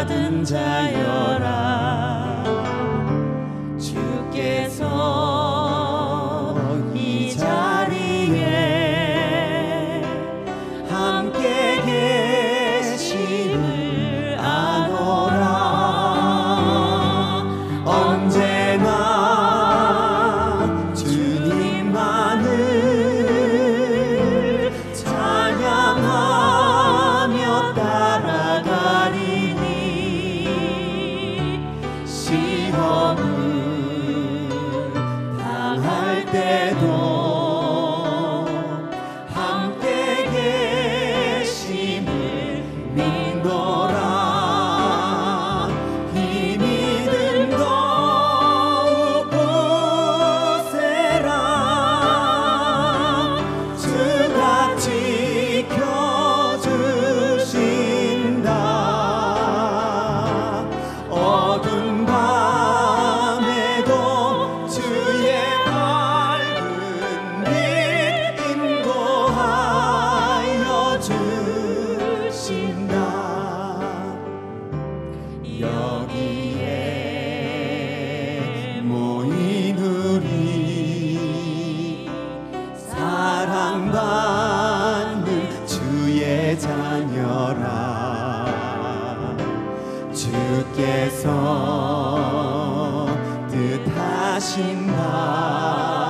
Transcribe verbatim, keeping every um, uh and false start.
받은 자여라. 주께서 이 자리에 함께 계심을 아노라. 언제나 주님만을 찬양하며 따라가리니 시험을 당할 때도 함께 계심을 믿노라. 이 믿음 더욱 굳세라. 주가 지켜주신다. 어두운 밤에도 주의 밝은 빛 인도하여 주신다. 여기에 모인 우리 사랑받는 주의 자녀라. 주께서 뜻하신 바